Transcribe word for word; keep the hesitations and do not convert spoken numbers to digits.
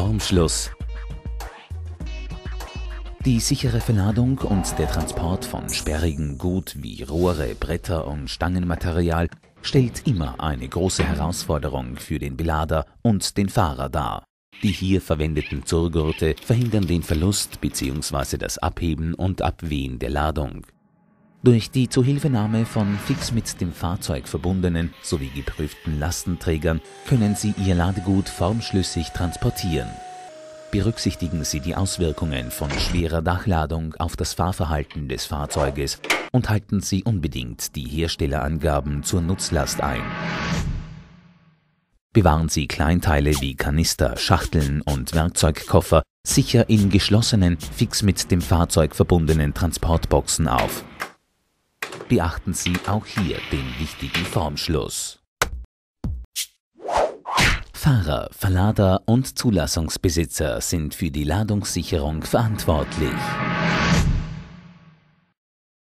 Formschluss. Die sichere Verladung und der Transport von sperrigem Gut wie Rohre, Bretter und Stangenmaterial stellt immer eine große Herausforderung für den Belader und den Fahrer dar. Die hier verwendeten Zurgurte verhindern den Verlust bzw. das Abheben und Abwehen der Ladung. Durch die Zuhilfenahme von fix mit dem Fahrzeug verbundenen sowie geprüften Lastenträgern können Sie Ihr Ladegut formschlüssig transportieren. Berücksichtigen Sie die Auswirkungen von schwerer Dachladung auf das Fahrverhalten des Fahrzeuges und halten Sie unbedingt die Herstellerangaben zur Nutzlast ein. Bewahren Sie Kleinteile wie Kanister, Schachteln und Werkzeugkoffer sicher in geschlossenen, fix mit dem Fahrzeug verbundenen Transportboxen auf. Beachten Sie auch hier den wichtigen Formschluss. Fahrer, Verlader und Zulassungsbesitzer sind für die Ladungssicherung verantwortlich.